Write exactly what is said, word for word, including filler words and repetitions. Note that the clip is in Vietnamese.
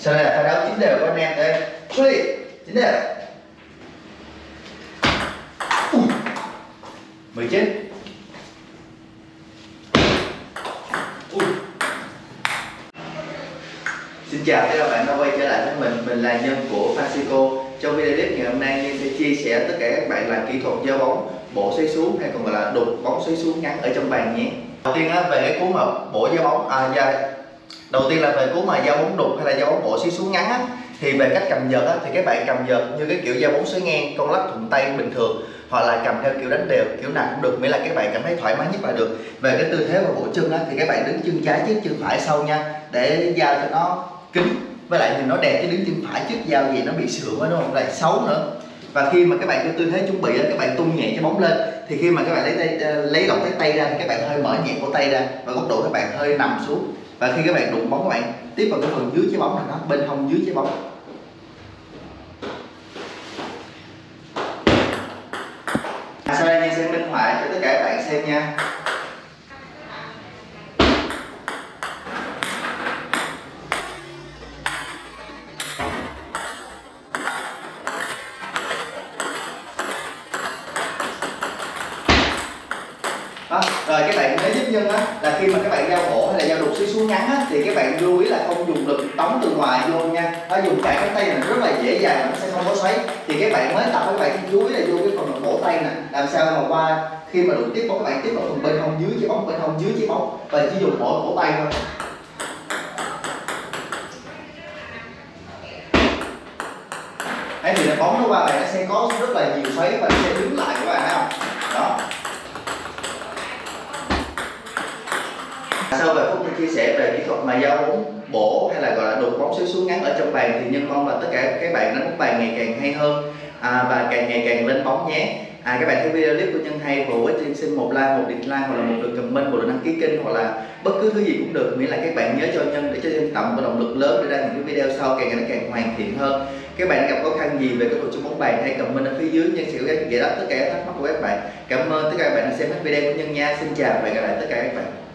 Sau đây là pha đấu chín đều của anh em đây. Three, chín đều. Ui. mười chín. Ui. Xin chào các bạn đã quay trở lại với mình, mình là Nhân của Fasico. Trong video clip ngày hôm nay Nhân sẽ chia sẻ tất cả các bạn là kỹ thuật giao bóng bổ xoáy xuống hay còn gọi là đục bóng xoáy xuống ngắn ở trong bàn nhé. Đầu tiên á, về cái cú mà bổ giao bóng à da, đầu tiên là về cú mà giao bóng đục hay là giao bóng bổ xoáy xuống ngắn á, thì về cách cầm vợt á, thì các bạn cầm vợt như cái kiểu giao bóng xoáy ngang con lắc thuận tay bình thường, hoặc là cầm theo kiểu đánh đều, kiểu nào cũng được, miễn là các bạn cảm thấy thoải mái nhất là được. Về cái tư thế và bổ chân á, thì các bạn đứng chân trái trước chân phải sau nha, để giao cho nó kín, với lại nhìn nó đẹp, chứ đứng chân phải trước giao gì nó bị sượng quá đúng không, lại xấu nữa. Và khi mà các bạn cho tư thế chuẩn bị á, các bạn tung nhẹ cái bóng lên, thì khi mà các bạn lấy tay, lấy lỏng cái tay ra thì các bạn hơi mở nhẹ cổ tay ra và góc độ các bạn hơi nằm xuống. Và khi các bạn đụng bóng, các bạn tiếp vào cái phần dưới trái bóng này, nó bên hông dưới trái bóng. À, sau đây Nhân sẽ minh họa cho tất cả các bạn xem nha. Đó, rồi các bạn nhớ giúp Nhân á, là khi mà các bạn giao bổ hay là giao đục xoáy xuống ngắn á, thì các bạn lưu ý là không dùng lực tống từ ngoài vô nha. Nó dùng cả cái tay này rất là dễ dàng, nó sẽ không có xoáy. Thì các bạn mới tập các bạn chú ý là vô cái phần cổ tay nè, làm sao mà qua khi mà đụng tiếp bóng các bạn tiếp vào phần bên hông dưới trái bóng, bên hông dưới trái bóng, và chỉ dùng mỗi cổ tay thôi. Đấy, thì là bóng nó qua bạn nó sẽ có rất là nhiều xoáy và nó sẽ đứng lại các bạn thấy không? Đó. Sau vài phút mình chia sẻ về kỹ thuật mà giao bóng bổ hay là gọi là đục bóng xoáy xuống ngắn ở trong bàn, thì Nhân mong là tất cả các bạn đánh bóng bàn ngày càng hay hơn à, và càng ngày càng lên bóng nhé. À, các bạn thấy video clip của Nhân hay và với Nhân xin một like, một dislike hoặc là một lượt comment, một lượt đăng ký kênh hoặc là bất cứ thứ gì cũng được, miễn là các bạn nhớ cho Nhân để cho Nhân tạo một động lực lớn để ra những cái video sau càng ngày nó càng hoàn thiện hơn. Các bạn gặp khó khăn gì về cái thuật chơi bóng bàn hay comment ở phía dưới, Nhân sẽ giải đáp tất cả các thắc mắc của các bạn. Cảm ơn tất cả các bạn đã xem hết video của Nhân nha. Xin chào và hẹn gặp lại tất cả các bạn.